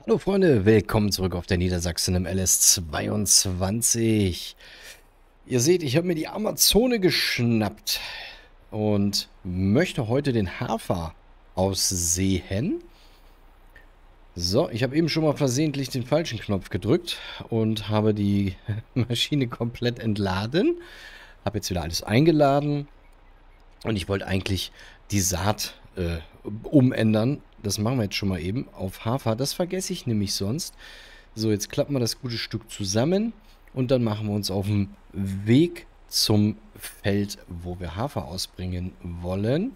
Hallo Freunde, willkommen zurück auf der Niedersachsen im LS22. Ihr seht, ich habe mir die Amazone geschnappt und möchte heute den Hafer aussehen. So, ich habe eben schon mal versehentlich den falschen Knopf gedrückt und habe die Maschine komplett entladen. Habe jetzt wieder alles eingeladen und ich wollte eigentlich die Saat umändern. Das machen wir jetzt schon mal eben auf Hafer. Das vergesse ich nämlich sonst. So, jetzt klappen wir das gute Stück zusammen und dann machen wir uns auf den Weg zum Feld, wo wir Hafer ausbringen wollen.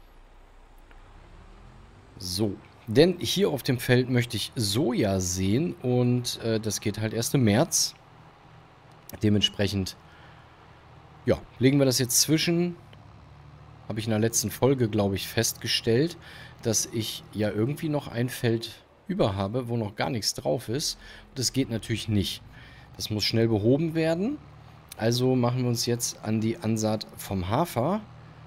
So, denn hier auf dem Feld möchte ich Soja sehen und das geht halt erst im März. Dementsprechend, ja, legen wir das jetzt zwischen. Habe ich in der letzten Folge, glaube ich, festgestellt, dass ich ja irgendwie noch ein Feld über habe, wo noch gar nichts drauf ist. Das geht natürlich nicht. Das muss schnell behoben werden. Also machen wir uns jetzt an die Ansaat vom Hafer.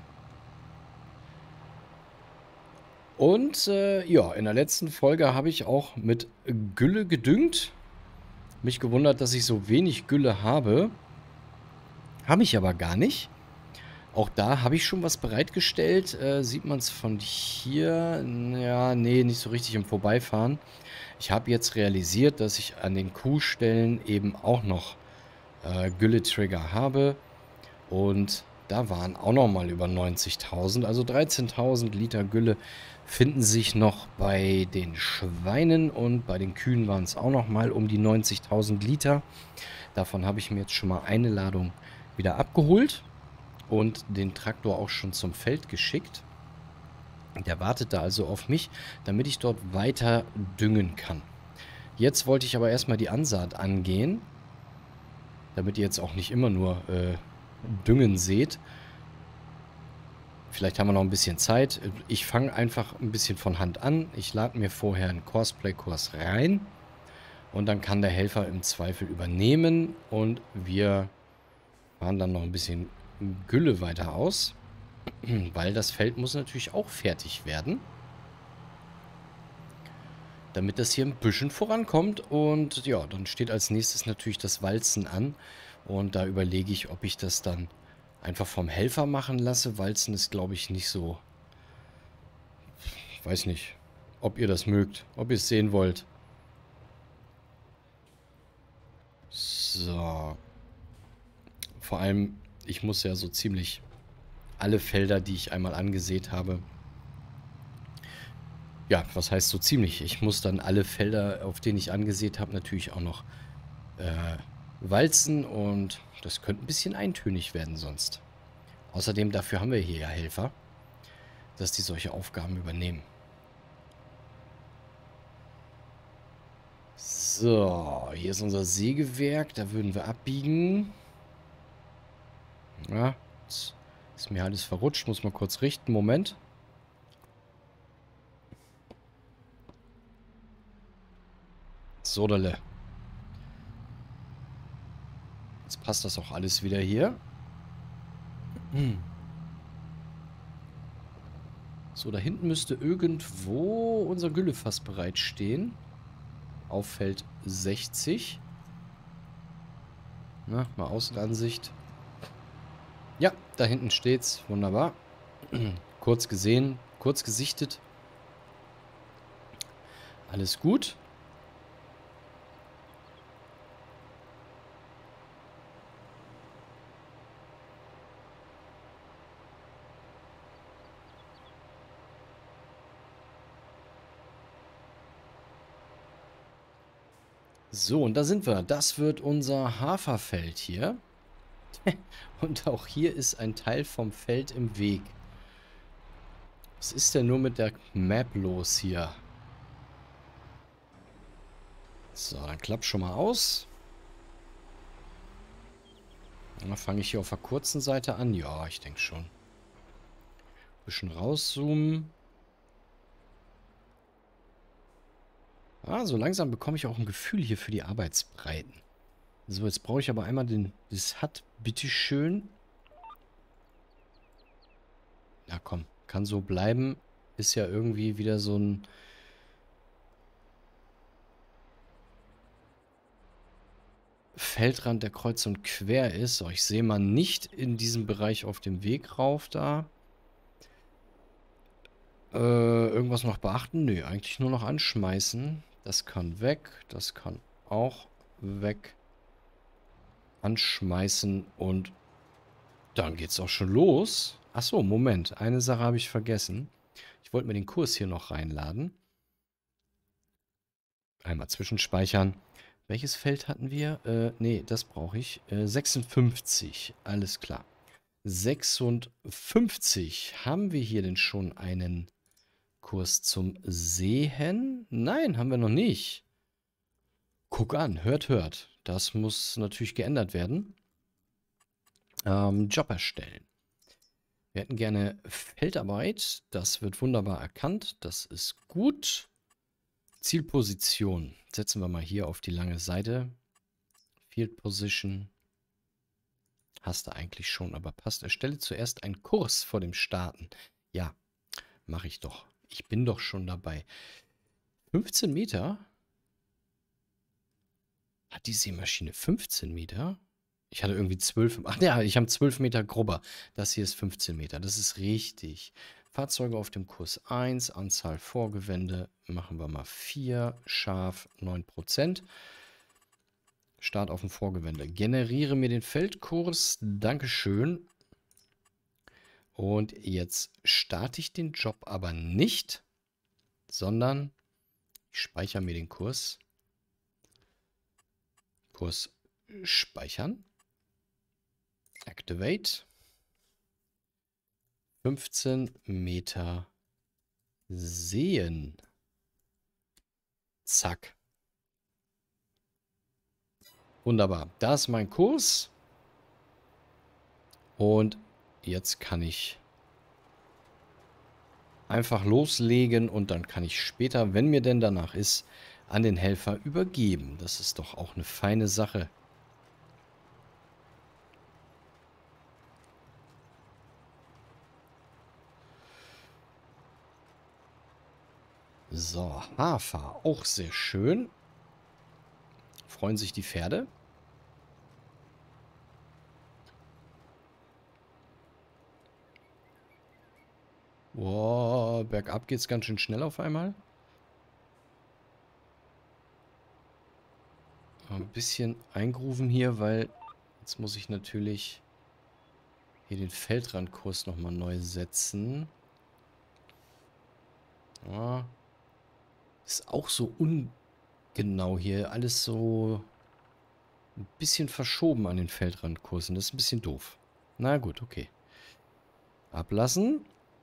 Und ja, in der letzten Folge habe ich auch mit Gülle gedüngt. Mich gewundert, dass ich so wenig Gülle habe. Habe ich aber gar nicht. Auch da habe ich schon was bereitgestellt. Sieht man es von hier? Ja, nee, nicht so richtig im Vorbeifahren. Ich habe jetzt realisiert, dass ich an den Kuhstellen eben auch noch Gülle-Trigger habe. Und da waren auch noch mal über 90.000. Also 13.000 Liter Gülle finden sich noch bei den Schweinen. Und bei den Kühen waren es auch noch mal um die 90.000 Liter. Davon habe ich mir jetzt schon mal eine Ladung wieder abgeholt und den Traktor auch schon zum Feld geschickt. Der wartet da also auf mich, damit ich dort weiter düngen kann. Jetzt wollte ich aber erstmal die Ansaat angehen, damit ihr jetzt auch nicht immer nur Düngen seht. Vielleicht haben wir noch ein bisschen Zeit. Ich fange einfach ein bisschen von Hand an. Ich lade mir vorher einen Courseplay-Kurs rein und dann kann der Helfer im Zweifel übernehmen und wir fahren dann noch ein bisschen Gülle weiter aus. Weil das Feld muss natürlich auch fertig werden, damit das hier ein bisschen vorankommt. Und ja, dann steht als nächstes natürlich das Walzen an. Und da überlege ich, ob ich das dann einfach vom Helfer machen lasse. Walzen ist, glaube ich, nicht so. Weiß nicht, ob ihr das mögt, ob ihr es sehen wollt. So. Vor allem, ich muss ja so ziemlich alle Felder, die ich einmal angesät habe, ja, was heißt so ziemlich? Ich muss dann alle Felder, auf denen ich angesät habe, natürlich auch noch walzen und das könnte ein bisschen eintönig werden sonst. Außerdem, dafür haben wir hier ja Helfer, dass die solche Aufgaben übernehmen. So, hier ist unser Sägewerk, da würden wir abbiegen. Ja, jetzt ist mir alles verrutscht, muss mal kurz richten, Moment. Sodale. Jetzt passt das auch alles wieder hier. So, da hinten müsste irgendwo unser Güllefass bereitstehen. Auf Feld 60. Na, mal Außenansicht. Ja, da hinten steht's. Wunderbar. Kurz gesehen, kurz gesichtet. Alles gut. So, und da sind wir. Das wird unser Haferfeld hier. Und auch hier ist ein Teil vom Feld im Weg. Was ist denn nur mit der Map los hier? So, dann klappt schon mal aus. Dann fange ich hier auf der kurzen Seite an. Ja, ich denke schon. Bisschen rauszoomen. Ah, so langsam bekomme ich auch ein Gefühl hier für die Arbeitsbreiten. So, jetzt brauche ich aber einmal das Hut, bitteschön. Ja, komm, kann so bleiben. Ist ja irgendwie wieder so ein Feldrand, der kreuz und quer ist. So, ich sehe mal nicht in diesem Bereich auf dem Weg rauf da. Irgendwas noch beachten? Nö, eigentlich nur noch anschmeißen. Das kann weg. Das kann auch weg. Anschmeißen und dann geht's auch schon los. Achso, Moment. Eine Sache habe ich vergessen. Ich wollte mir den Kurs hier noch reinladen. Einmal zwischenspeichern. Welches Feld hatten wir? Nee, das brauche ich. 56. Alles klar. 56. Haben wir hier denn schon einen Kurs zum Sehen? Nein, haben wir noch nicht. Guck an, hört, hört. Das muss natürlich geändert werden. Job erstellen. Wir hätten gerne Feldarbeit. Das wird wunderbar erkannt. Das ist gut. Zielposition. Setzen wir mal hier auf die lange Seite. Field Position. Hast du eigentlich schon, aber passt. Erstelle zuerst einen Kurs vor dem Starten. Ja, mache ich doch. Ich bin doch schon dabei. 15 Meter? Hat die Seemaschine 15 Meter? Ich hatte irgendwie 12. Ach ja, ich habe 12 Meter grubber. Das hier ist 15 Meter. Das ist richtig. Fahrzeuge auf dem Kurs 1. Anzahl Vorgewände machen wir mal 4. Scharf 9%. Start auf dem Vorgewände. Generiere mir den Feldkurs. Dankeschön. Und jetzt starte ich den Job aber nicht, sondern ich speichere mir den Kurs. Kurs speichern. Activate. 15 Meter sehen. Zack. Wunderbar. Da ist mein Kurs. Und jetzt kann ich einfach loslegen und dann kann ich später, wenn mir denn danach ist, an den Helfer übergeben. Das ist doch auch eine feine Sache. So, Hafer, auch sehr schön. Freuen sich die Pferde. Boah, bergab geht's ganz schön schnell auf einmal. Ein bisschen eingrooven hier, weil jetzt muss ich natürlich hier den Feldrandkurs nochmal neu setzen. Ja, ist auch so ungenau hier. Alles so ein bisschen verschoben an den Feldrandkursen. Das ist ein bisschen doof. Na gut, okay. Ablassen.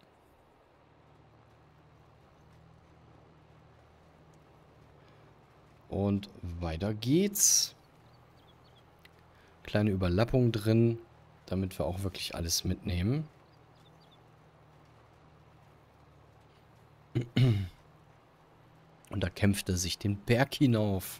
Und weiter geht's. Kleine Überlappung drin, damit wir auch wirklich alles mitnehmen. Und da kämpft er sich den Berg hinauf.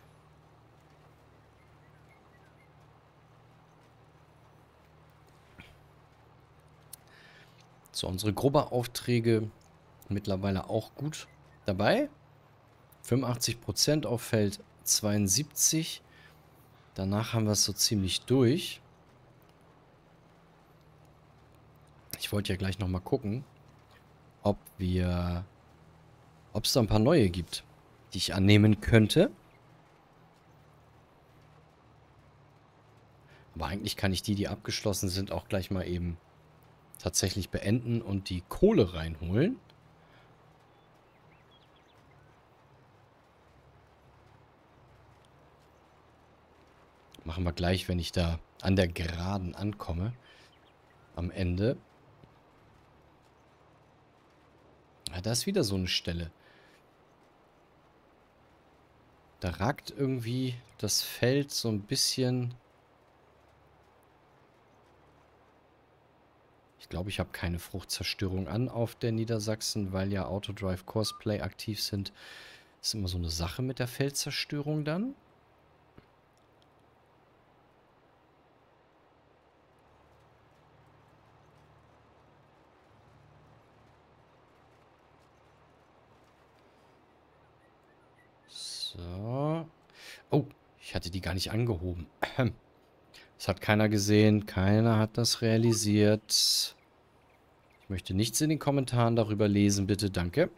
So, unsere Grubberaufträge mittlerweile auch gut dabei. 85% auf Feld 72. Danach haben wir es so ziemlich durch. Ich wollte ja gleich nochmal gucken, ob es da ein paar neue gibt, die ich annehmen könnte. Aber eigentlich kann ich die abgeschlossen sind, auch gleich mal eben tatsächlich beenden und die Kohle reinholen. Machen wir gleich, wenn ich da an der Geraden ankomme. Am Ende. Ja, da ist wieder so eine Stelle. Da ragt irgendwie das Feld so ein bisschen. Ich glaube, ich habe keine Fruchtzerstörung an auf der Niedersachsen, weil ja Autodrive Courseplay aktiv sind. Ist immer so eine Sache mit der Feldzerstörung dann. So. Oh, Ich hatte die gar nicht angehoben. Das hat keiner gesehen. Keiner hat das realisiert. Ich möchte nichts in den Kommentaren darüber lesen, bitte. Danke.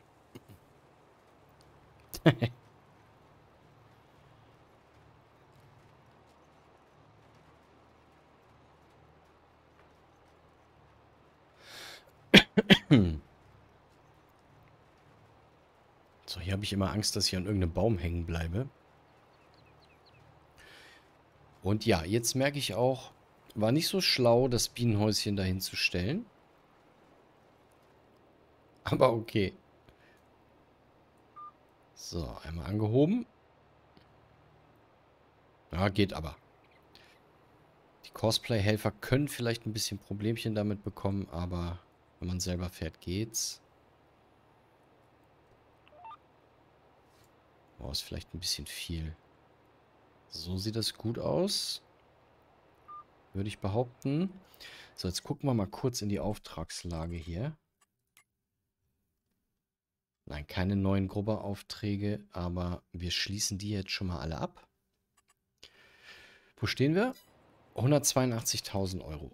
So, hier habe ich immer Angst, dass ich an irgendeinem Baum hängen bleibe. Und ja, jetzt merke ich auch, war nicht so schlau, das Bienenhäuschen dahin zu stellen. Aber okay. So, einmal angehoben. Ja, geht aber. Die Cosplay-Helfer können vielleicht ein bisschen Problemchen damit bekommen, aber wenn man selber fährt, geht's. Oh, ist vielleicht ein bisschen viel. So sieht das gut aus. Würde ich behaupten. So, jetzt gucken wir mal kurz in die Auftragslage hier. Nein, keine neuen Grubberaufträge, aber wir schließen die jetzt schon mal alle ab. Wo stehen wir? 182.000 Euro.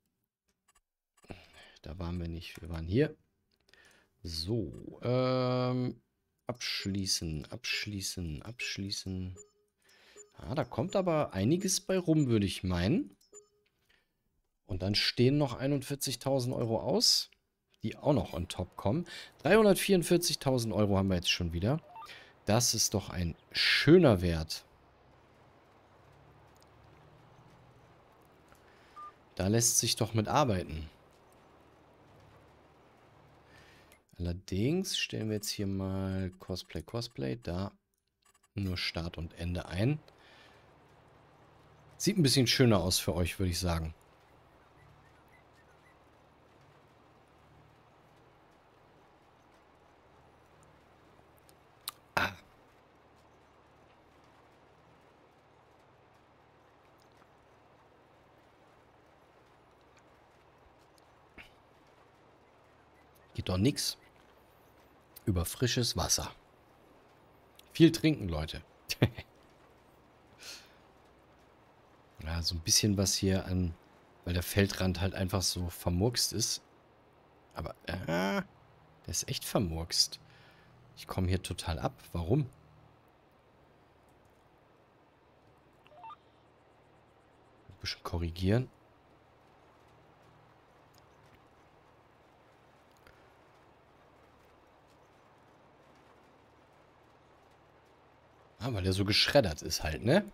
Da waren wir nicht. Wir waren hier. So, abschließen, abschließen, abschließen. Ah, da kommt aber einiges bei rum, würde ich meinen. Und dann stehen noch 41.000 Euro aus, die auch noch on top kommen. 344.000 Euro haben wir jetzt schon wieder. Das ist doch ein schöner Wert. Da lässt sich doch mit arbeiten. Allerdings stellen wir jetzt hier mal Cosplay, da nur Start und Ende ein. Sieht ein bisschen schöner aus für euch, würde ich sagen. Ah. Geht doch nichts über frisches Wasser. Viel trinken, Leute. Ja, so ein bisschen was hier an, weil der Feldrand halt einfach so vermurkst ist. Aber, der ist echt vermurkst. Ich komme hier total ab. Warum? Ein bisschen korrigieren. Ah, weil der so geschreddert ist halt, ne?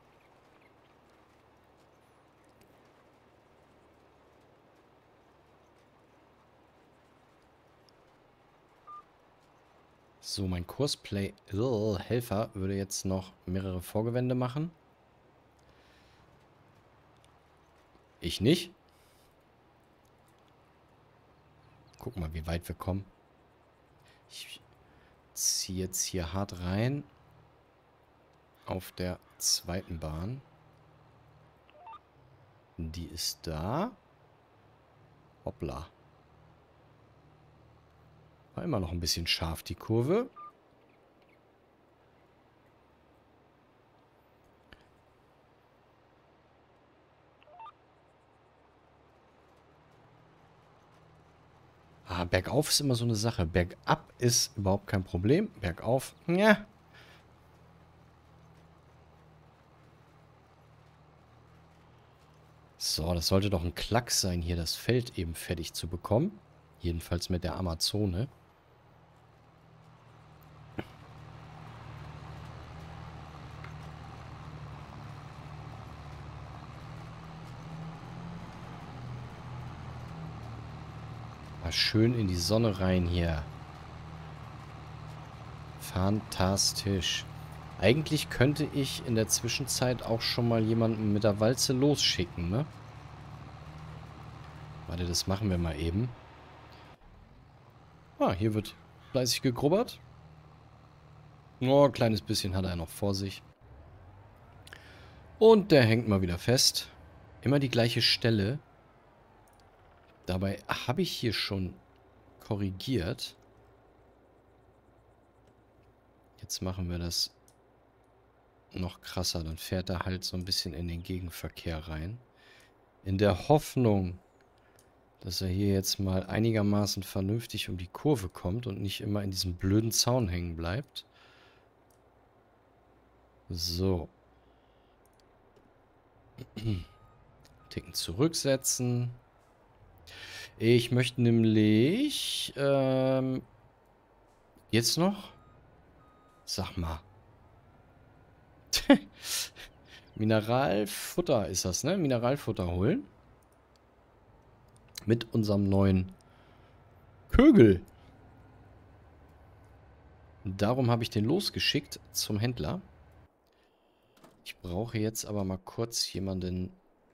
So, mein Cosplay-Helfer würde jetzt noch mehrere Vorgewände machen. Ich nicht. Guck mal, wie weit wir kommen. Ich ziehe jetzt hier hart rein. Auf der zweiten Bahn. Die ist da. Hoppla. War immer noch ein bisschen scharf, die Kurve. Ah, bergauf ist immer so eine Sache. Bergab ist überhaupt kein Problem. Bergauf, ja. So, das sollte doch ein Klacks sein, hier das Feld eben fertig zu bekommen. Jedenfalls mit der Amazone. Mal schön in die Sonne rein hier. Fantastisch. Eigentlich könnte ich in der Zwischenzeit auch schon mal jemanden mit der Walze losschicken, ne? Warte, das machen wir mal eben. Ah, hier wird fleißig gegrubbert. Oh, ein kleines bisschen hat er noch vor sich. Und der hängt mal wieder fest. Immer die gleiche Stelle. Dabei habe ich hier schon korrigiert. Jetzt machen wir das noch krasser. Dann fährt er halt so ein bisschen in den Gegenverkehr rein. In der Hoffnung, dass er hier jetzt mal einigermaßen vernünftig um die Kurve kommt und nicht immer in diesem blöden Zaun hängen bleibt. So. Ticken zurücksetzen. Ich möchte nämlich... jetzt noch? Sag mal. Mineralfutter ist das, ne? Mineralfutter holen. Mit unserem neuen Kögel. Darum habe ich den losgeschickt zum Händler. Ich brauche jetzt aber mal kurz jemanden.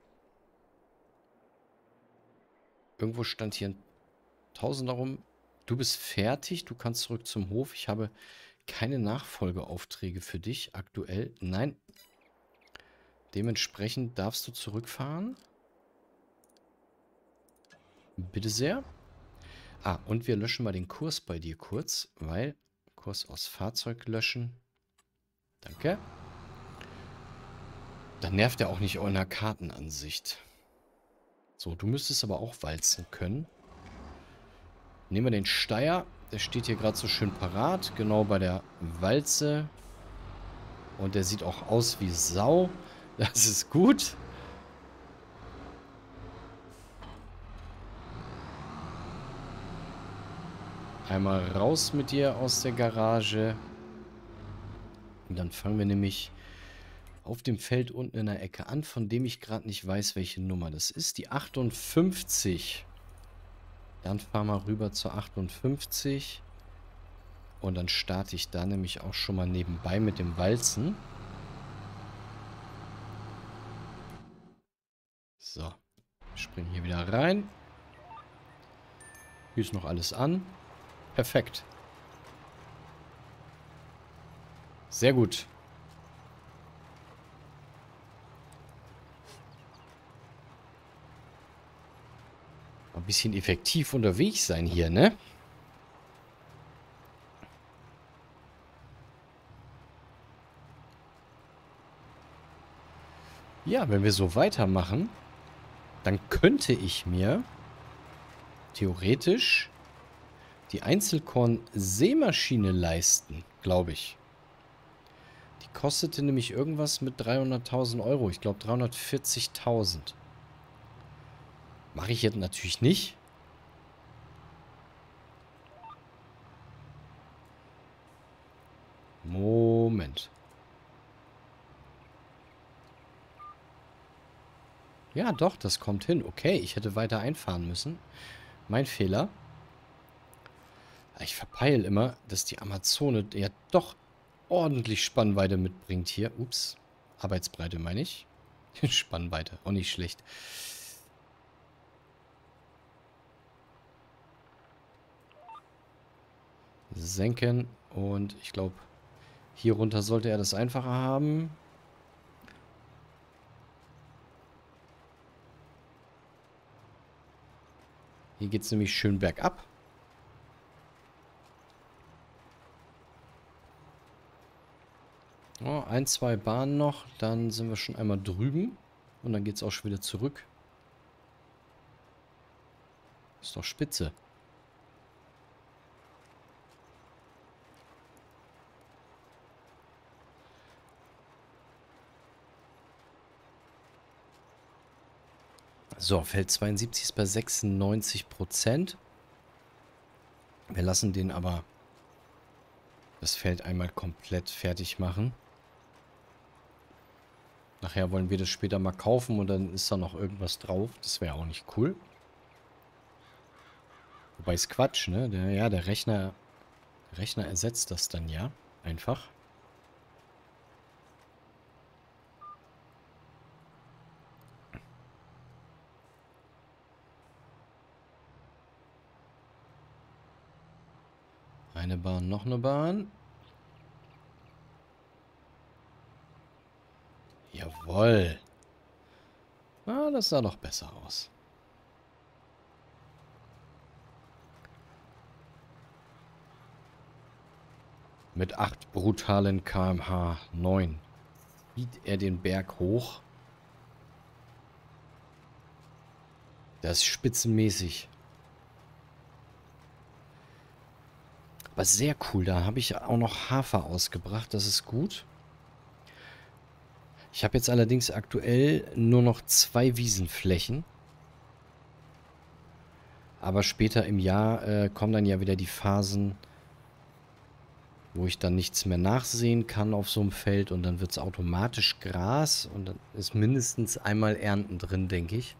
Irgendwo stand hier ein Tausender rum. Du bist fertig, du kannst zurück zum Hof. Ich habe keine Nachfolgeaufträge für dich aktuell. Nein. Dementsprechend darfst du zurückfahren. Bitte sehr. Ah, und wir löschen mal den Kurs bei dir kurz, weil Kurs aus Fahrzeug löschen. Danke. Dann nervt er auch nicht in der Kartenansicht. So, du müsstest aber auch walzen können. Nehmen wir den Steier. Der steht hier gerade so schön parat. Genau bei der Walze. Und der sieht auch aus wie Sau. Das ist gut. Einmal raus mit dir aus der Garage. Und dann fangen wir nämlich auf dem Feld unten in der Ecke an, von dem ich gerade nicht weiß, welche Nummer das ist. Die 58. Dann fahren wir rüber zur 58. Und dann starte ich da nämlich auch schon mal nebenbei mit dem Walzen. So. Springen hier wieder rein. Hier ist noch alles an. Perfekt. Sehr gut. Ein bisschen effektiv unterwegs sein hier, ne? Ja, wenn wir so weitermachen, dann könnte ich mir theoretisch die Einzelkorn-Sämaschine leisten, glaube ich. Die kostete nämlich irgendwas mit 300.000 Euro. Ich glaube 340.000. Mache ich jetzt natürlich nicht. Moment. Ja, doch, das kommt hin. Okay, ich hätte weiter einfahren müssen. Mein Fehler. Ich verpeile immer, dass die Amazone ja doch ordentlich Spannweite mitbringt hier. Ups. Arbeitsbreite meine ich. Spannweite, auch nicht schlecht. Senken. Und ich glaube, hier runter sollte er das einfacher haben. Hier geht es nämlich schön bergab. Oh, ein, zwei Bahnen noch. Dann sind wir schon einmal drüben. Und dann geht es auch schon wieder zurück. Ist doch spitze. So, Feld 72 ist bei 96%. Wir lassen den aber das Feld einmal komplett fertig machen. Nachher wollen wir das später mal kaufen und dann ist da noch irgendwas drauf. Das wäre auch nicht cool. Wobei ist Quatsch, ne? Der Rechner ersetzt das dann ja einfach. Eine Bahn, noch eine Bahn. Jawohl. Ah, das sah doch besser aus. Mit 8 brutalen km/h 9. zieht er den Berg hoch. Das ist spitzenmäßig. Aber sehr cool. Da habe ich auch noch Hafer ausgebracht. Das ist gut. Ich habe jetzt allerdings aktuell nur noch 2 Wiesenflächen. Aber später im Jahr kommen dann ja wieder die Phasen, wo ich dann nichts mehr nachsehen kann auf so einem Feld. Und dann wird es automatisch Gras. Und dann ist mindestens einmal Ernten drin, denke ich.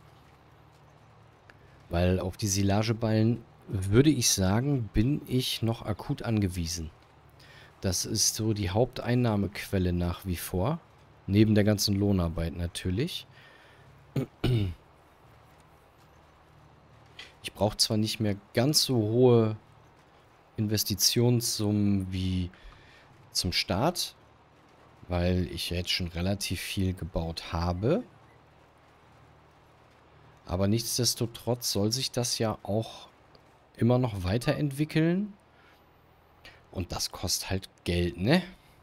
Weil auf die Silageballen, würde ich sagen, bin ich noch akut angewiesen. Das ist so die Haupteinnahmequelle nach wie vor. Neben der ganzen Lohnarbeit natürlich. Ich brauche zwar nicht mehr ganz so hohe Investitionssummen wie zum Start, weil ich jetzt schon relativ viel gebaut habe. Aber nichtsdestotrotz soll sich das ja auch immer noch weiterentwickeln. Und das kostet halt Geld, ne?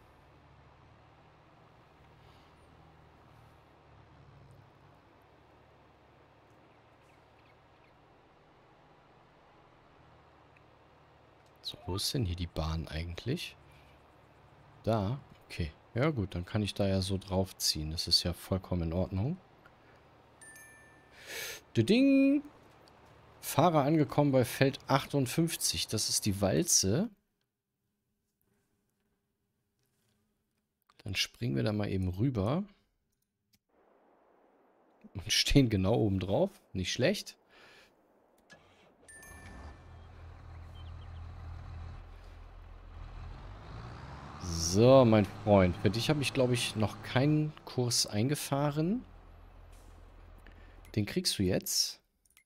So, wo ist denn hier die Bahn eigentlich? Da? Okay. Ja gut, dann kann ich da ja so draufziehen. Das ist ja vollkommen in Ordnung. Ding! Fahrer angekommen bei Feld 58. Das ist die Walze. Dann springen wir da mal eben rüber. Und stehen genau oben drauf. Nicht schlecht. So, mein Freund. Für dich habe ich, glaube ich, noch keinen Kurs eingefahren. Den kriegst du jetzt.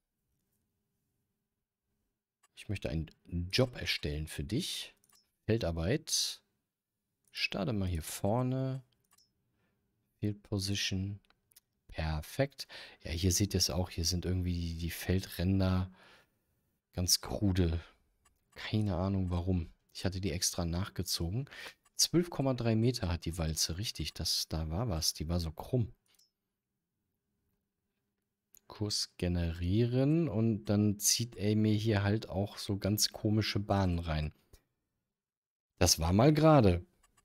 Ich möchte einen Job erstellen für dich. Feldarbeit. Starte mal hier vorne. Field Position. Perfekt. Ja, hier seht ihr es auch. Hier sind irgendwie die Feldränder ganz krude. Keine Ahnung warum. Ich hatte die extra nachgezogen. 12,3 Meter hat die Walze. Richtig, da war was. Die war so krumm. Kurs generieren. Und dann zieht er mir hier halt auch so ganz komische Bahnen rein. Das war mal gerade.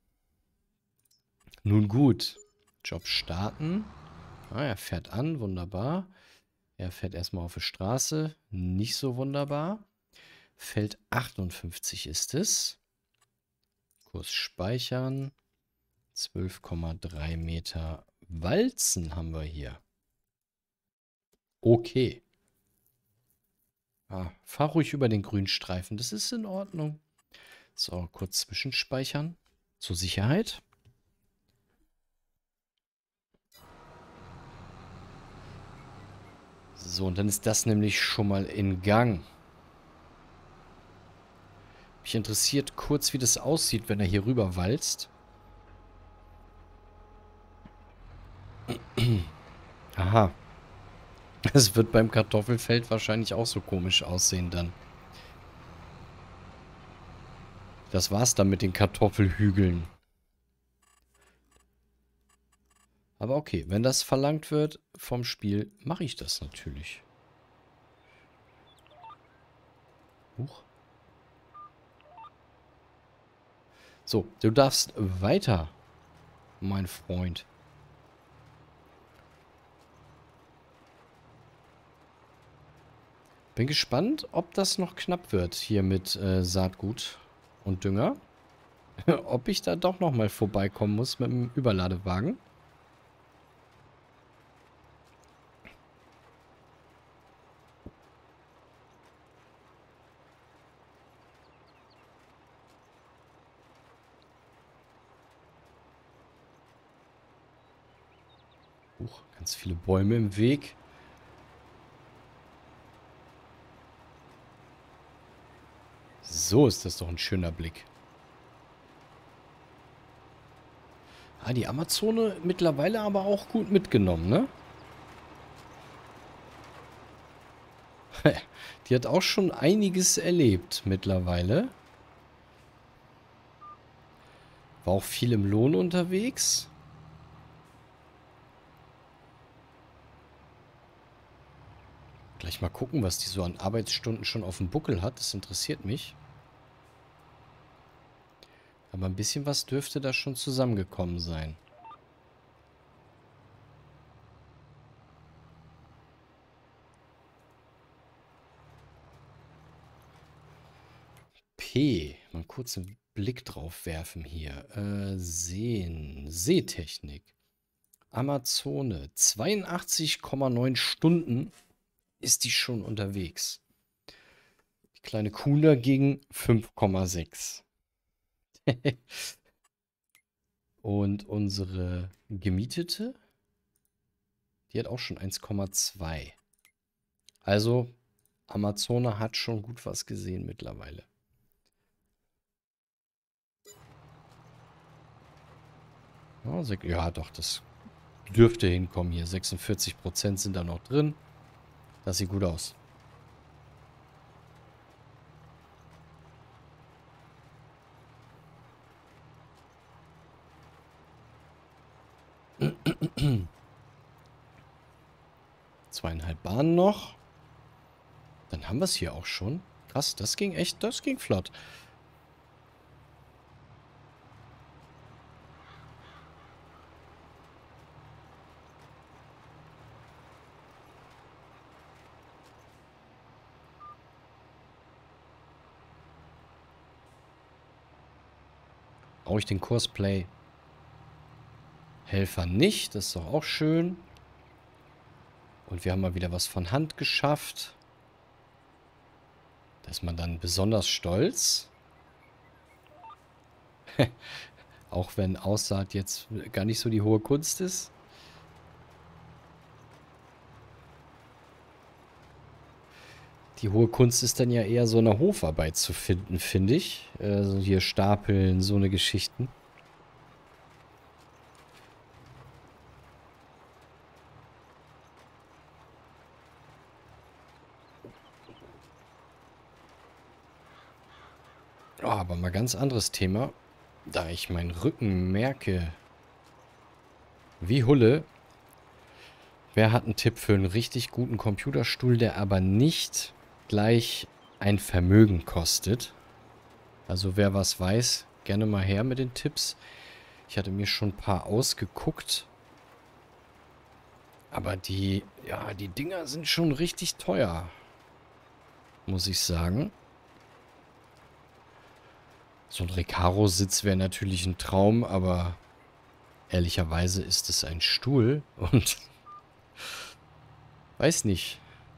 Nun gut. Job starten. Ah, er fährt an. Wunderbar. Er fährt erstmal auf die Straße. Nicht so wunderbar. Feld 58 ist es. Kurs speichern. 12,3 Meter Walzen haben wir hier. Okay. Ah, fahr ruhig über den Grünstreifen. Das ist in Ordnung. So, kurz zwischenspeichern. Zur Sicherheit. So, und dann ist das nämlich schon mal in Gang. Mich interessiert kurz, wie das aussieht, wenn er hier rüber walzt. Aha. Es wird beim Kartoffelfeld wahrscheinlich auch so komisch aussehen dann. Das war's dann mit den Kartoffelhügeln. Aber okay, wenn das verlangt wird vom Spiel, mache ich das natürlich. Huch. So, du darfst weiter, mein Freund. Bin gespannt, ob das noch knapp wird hier mit Saatgut und Dünger. Ob ich da doch nochmal vorbeikommen muss mit dem Überladewagen. Ganz viele Bäume im Weg. So ist das doch ein schöner Blick. Ah, die Amazone mittlerweile aber auch gut mitgenommen, ne? Die hat auch schon einiges erlebt mittlerweile. War auch viel im Lohn unterwegs. Gleich mal gucken, was die so an Arbeitsstunden schon auf dem Buckel hat. Das interessiert mich. Aber ein bisschen was dürfte da schon zusammengekommen sein. P. Mal kurz einen Blick drauf werfen hier. Sehen. Seetechnik. Amazone. 82,9 Stunden ist die schon unterwegs. Die kleine Kuh dagegen 5,6. Und unsere gemietete, die hat auch schon 1,2. Also Amazone hat schon gut was gesehen mittlerweile. Ja, doch, das dürfte hinkommen hier. 46% sind da noch drin. Das sieht gut aus. Zweieinhalb Bahnen noch. Dann haben wir es hier auch schon. Krass, das ging flott. Brauche ich den Cosplay Helfer nicht. Das ist doch auch schön. Und wir haben mal wieder was von Hand geschafft. Da ist man dann besonders stolz. Auch wenn Aussaat jetzt gar nicht so die hohe Kunst ist. Die hohe Kunst ist dann ja eher so eine Hofarbeit zu finden, finde ich. So hier Stapeln, so eine Geschichten. Oh, aber mal ganz anderes Thema. Da ich meinen Rücken merke, wie Hulle. Wer hat einen Tipp für einen richtig guten Computerstuhl, der aber nicht gleich ein Vermögen kostet? Also wer was weiß, gerne mal her mit den Tipps. Ich hatte mir schon ein paar ausgeguckt. Aber die Dinger sind schon richtig teuer. Muss ich sagen. So ein Recaro-Sitz wäre natürlich ein Traum, aber ehrlicherweise ist es ein Stuhl und weiß nicht.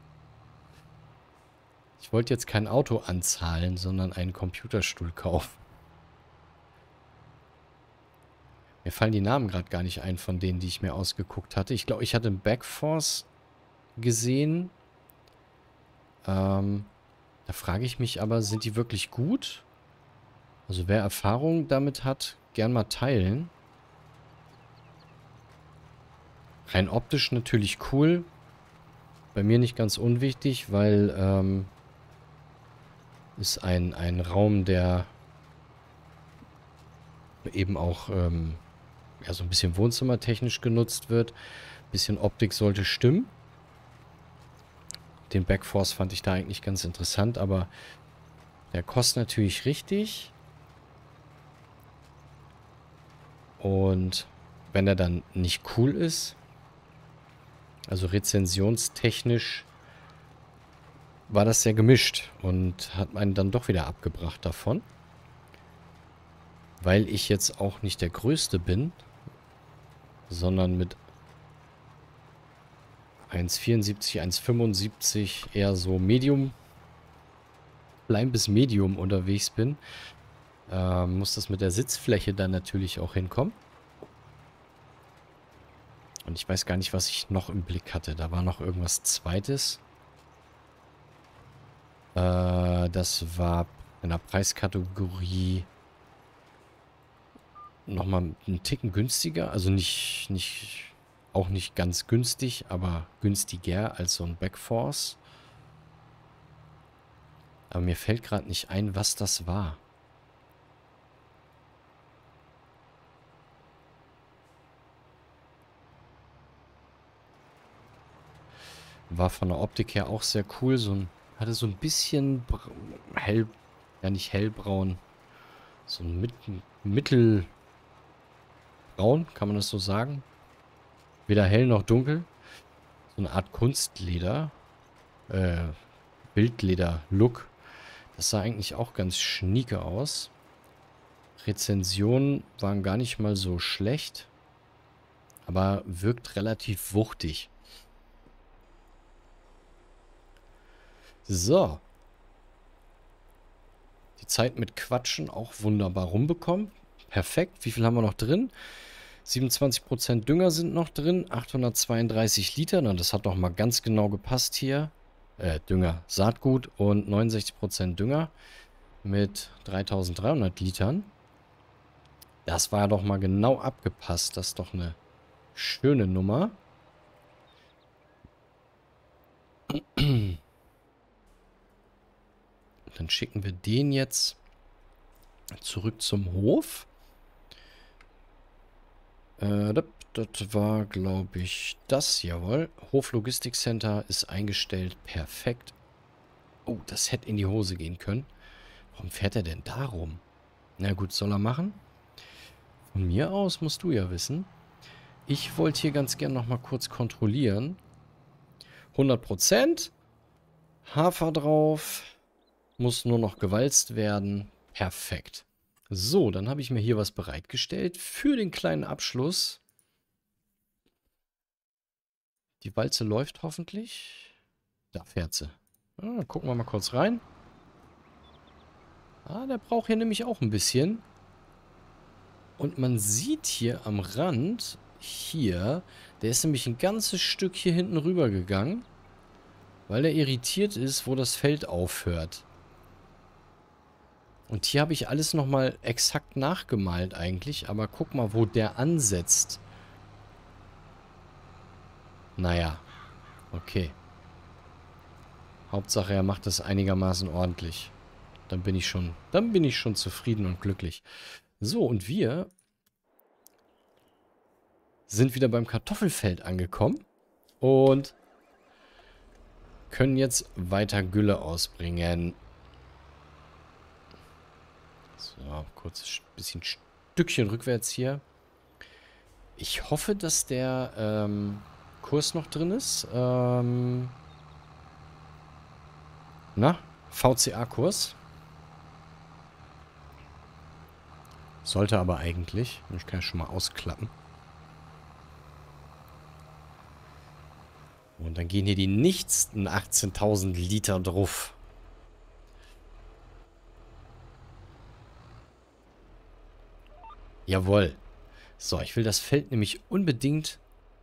Ich wollte jetzt kein Auto anzahlen, sondern einen Computerstuhl kaufen. Mir fallen die Namen gerade gar nicht ein von denen, die ich mir ausgeguckt hatte. Ich glaube, ich hatte einen Backforce gesehen. Da frage ich mich aber, sind die wirklich gut? Also wer Erfahrung damit hat, gern mal teilen. Rein optisch natürlich cool. Bei mir nicht ganz unwichtig, weil ist ein Raum, der eben auch ja, so ein bisschen wohnzimmertechnisch genutzt wird. Ein bisschen Optik sollte stimmen. Den Backforce fand ich da eigentlich ganz interessant, aber der kostet natürlich richtig. Und wenn er dann nicht cool ist, also rezensionstechnisch, war das sehr gemischt und hat einen dann doch wieder abgebracht davon. Weil ich jetzt auch nicht der Größte bin, sondern mit 1,74, 1,75 eher so Medium, klein bis Medium unterwegs bin, muss das mit der Sitzfläche dann natürlich auch hinkommen. Und ich weiß gar nicht, was ich noch im Blick hatte. Da war noch irgendwas Zweites. Das war in der Preiskategorie nochmal einen Ticken günstiger. Also auch nicht ganz günstig, aber günstiger als so ein Backforce. Aber mir fällt gerade nicht ein, was das war. War von der Optik her auch sehr cool. Hatte so ein bisschen hell, ja nicht hellbraun, so ein mittelbraun, kann man das so sagen? Weder hell noch dunkel. So eine Art Kunstleder, äh, Bildleder-Look. Das sah eigentlich auch ganz schnieke aus. Rezensionen waren gar nicht mal so schlecht, aber wirkt relativ wuchtig. So. Die Zeit mit Quatschen auch wunderbar rumbekommen. Perfekt. Wie viel haben wir noch drin? 27% Dünger sind noch drin. 832 Liter. Na, das hat doch mal ganz genau gepasst hier. Dünger, Saatgut und 69% Dünger mit 3300 Litern. Das war ja doch mal genau abgepasst. Das ist doch eine schöne Nummer. Dann schicken wir den jetzt zurück zum Hof. Das war, glaube ich, das. Jawohl. Hoflogistikcenter ist eingestellt. Perfekt. Oh, das hätte in die Hose gehen können. Warum fährt er denn da rum? Na gut, soll er machen. Von mir aus musst du ja wissen. Ich wollte hier ganz gern noch mal kurz kontrollieren. 100%. Hafer drauf. Muss nur noch gewalzt werden. Perfekt. So, dann habe ich mir hier was bereitgestellt für den kleinen Abschluss. Die Walze läuft hoffentlich. Da fährt sie. Gucken wir mal kurz rein. Der braucht hier nämlich auch ein bisschen. Und man sieht hier am Rand, hier, der ist nämlich ein ganzes Stück hier hinten rüber gegangen, weil er irritiert ist, wo das Feld aufhört. Und hier habe ich alles nochmal exakt nachgemalt eigentlich, aber guck mal, wo der ansetzt. Naja, okay. Hauptsache, er macht das einigermaßen ordentlich. Dann bin ich schon zufrieden und glücklich. So, und wir sind wieder beim Kartoffelfeld angekommen und können jetzt weiter Gülle ausbringen. So, kurz bisschen Stückchen rückwärts hier. Ich hoffe, dass der Kurs noch drin ist. VCA-Kurs. Sollte aber eigentlich. Ich kann ja schon mal ausklappen. Und dann gehen hier die nichtsten 18.000 Liter drauf. Jawohl. So, ich will das Feld nämlich unbedingt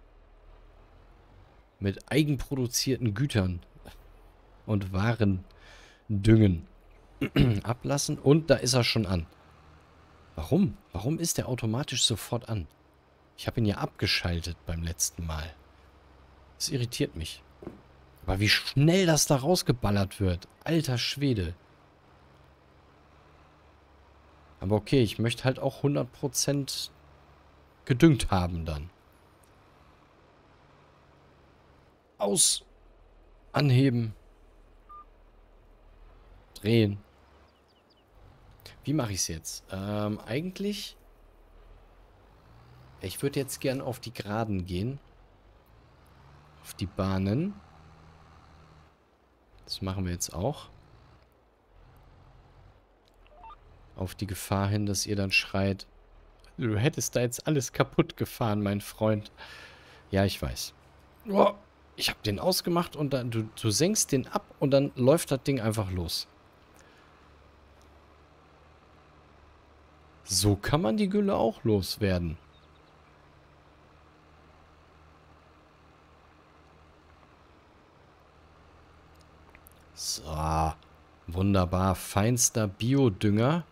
mit eigenproduzierten Gütern und Waren düngen. Ablassen. Und da ist er schon an. Warum? Warum ist der automatisch sofort an? Ich habe ihn ja abgeschaltet beim letzten Mal. Das irritiert mich. Aber wie schnell das da rausgeballert wird. Alter Schwede. Aber okay, ich möchte halt auch 100% gedüngt haben dann. Aus. Anheben. Drehen. Wie mache ich es jetzt? Eigentlich... Ich würde jetzt gern auf die Geraden gehen. Auf die Bahnen. Das machen wir jetzt auch. Auf die Gefahr hin, dass ihr dann schreit, du hättest da jetzt alles kaputt gefahren, mein Freund. Ja, ich weiß. Oh, ich habe den ausgemacht und dann, du senkst den ab und dann läuft das Ding einfach los. So kann man die Gülle auch loswerden. So, wunderbar. Feinster Biodünger.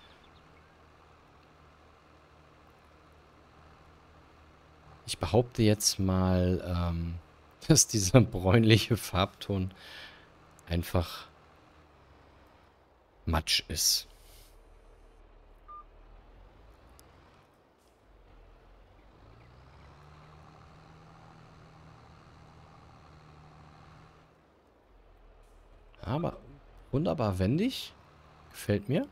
Ich behaupte jetzt mal, dass dieser bräunliche Farbton einfach Matsch ist. aber wunderbar wendig. Gefällt mir.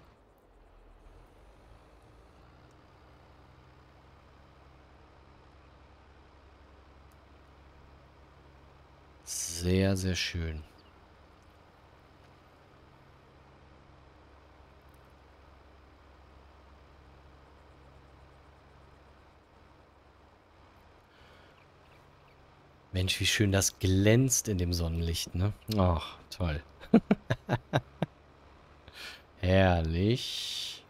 Sehr, sehr schön. Mensch, wie schön das glänzt in dem Sonnenlicht, ne? Ach, toll. Herrlich.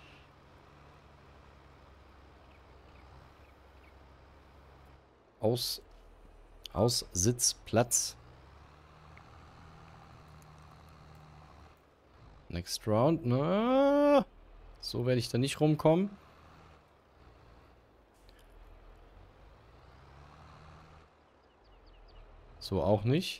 Sitzplatz. Next round. Na, so werde ich da nicht rumkommen. So auch nicht.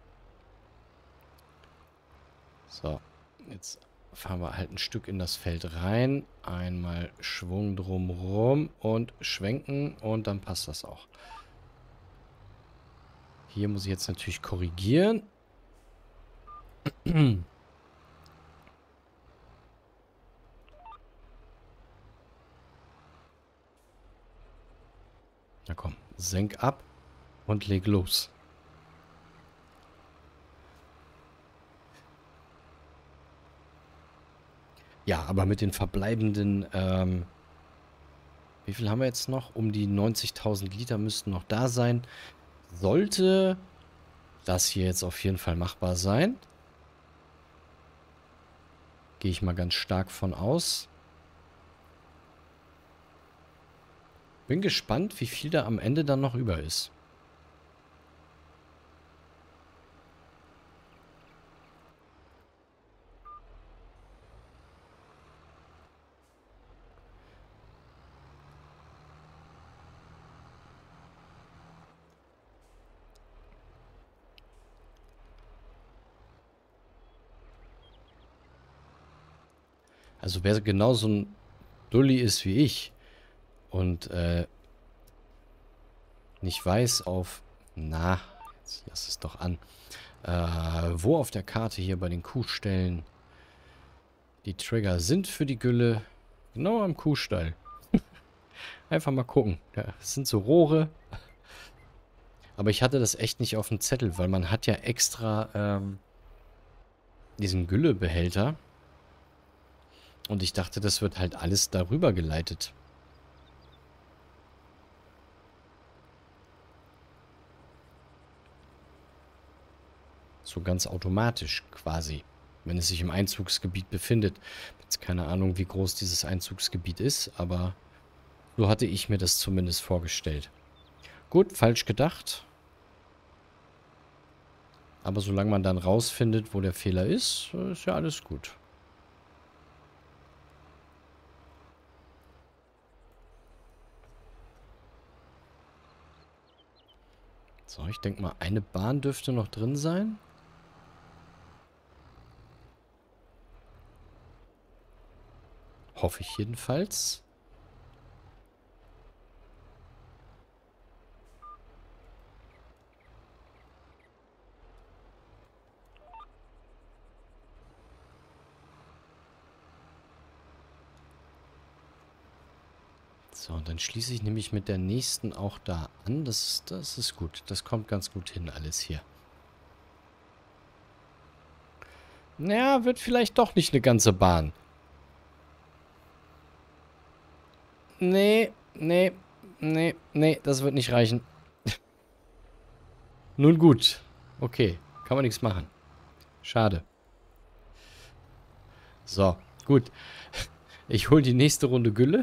So, jetzt fahren wir halt ein Stück in das Feld rein. Einmal Schwung drumrum und schwenken und dann passt das auch. Hier muss ich jetzt natürlich korrigieren. Na komm, senk ab und leg los. Ja, aber mit den verbleibenden, wie viel haben wir jetzt noch? Um die 90.000 Liter müssten noch da sein. Sollte das hier jetzt auf jeden Fall machbar sein. Gehe ich mal ganz stark von aus. Bin gespannt, wie viel da am Ende dann noch über ist. Also wer genauso ein Dulli ist wie ich und nicht weiß auf, na, jetzt lass es doch an, wo auf der Karte hier bei den Kuhställen die Trigger sind für die Gülle, genau am Kuhstall. Einfach mal gucken. Ja, das sind so Rohre. Aber ich hatte das echt nicht auf dem Zettel, weil man hat ja extra diesen Güllebehälter. Und ich dachte, das wird halt alles darüber geleitet. So ganz automatisch quasi. Wenn es sich im Einzugsgebiet befindet. Jetzt keine Ahnung, wie groß dieses Einzugsgebiet ist, aber so hatte ich mir das zumindest vorgestellt. Gut, falsch gedacht. Aber solange man dann rausfindet, wo der Fehler ist ja alles gut. So, ich denke mal, eine Bahn dürfte noch drin sein. Hoffe ich jedenfalls. So, und dann schließe ich nämlich mit der nächsten auch da an. Das ist gut. Das kommt ganz gut hin, alles hier. Naja, wird vielleicht doch nicht eine ganze Bahn. Nee, nee, nee, nee, das wird nicht reichen. Nun gut. Okay, kann man nichts machen. Schade. So, gut. Ich hole die nächste Runde Gülle.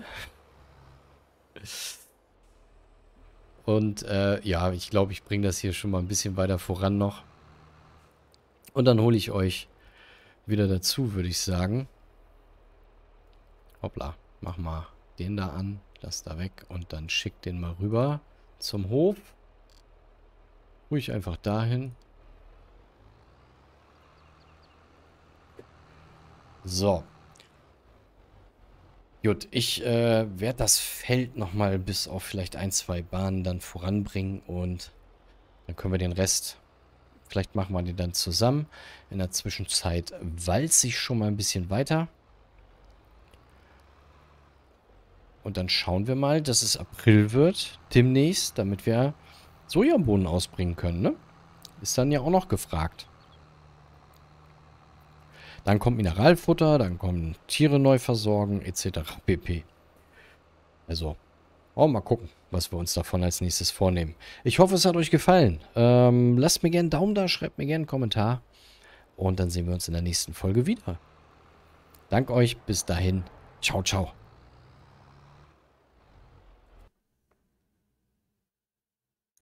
Und ja, ich glaube, ich bringe das hier schon mal ein bisschen weiter voran noch. Und dann hole ich euch wieder dazu, würde ich sagen. Hoppla, mach mal den da an, lass da weg und dann schick den mal rüber zum Hof. Ruhig einfach dahin. So. Gut, ich werde das Feld nochmal bis auf vielleicht ein, zwei Bahnen dann voranbringen und dann können wir den Rest Vielleicht machen wir den dann zusammen. In der Zwischenzeit walze ich schon mal ein bisschen weiter. Und dann schauen wir mal, dass es April wird demnächst, damit wir Sojabohnen ausbringen können, ne? Ist dann ja auch noch gefragt. Dann kommt Mineralfutter, dann kommen Tiere neu versorgen, etc. pp. Also, mal gucken, was wir uns davon als nächstes vornehmen. Ich hoffe, es hat euch gefallen. Lasst mir gerne einen Daumen da, schreibt mir gerne einen Kommentar. Und dann sehen wir uns in der nächsten Folge wieder. Danke euch, bis dahin. Ciao, ciao.